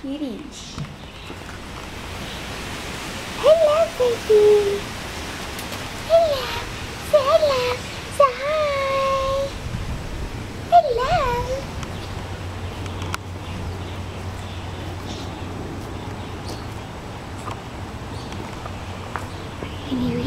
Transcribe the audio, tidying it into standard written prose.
kitties. Hello, baby. Hello. Say hello. Say hi. Hello. Can you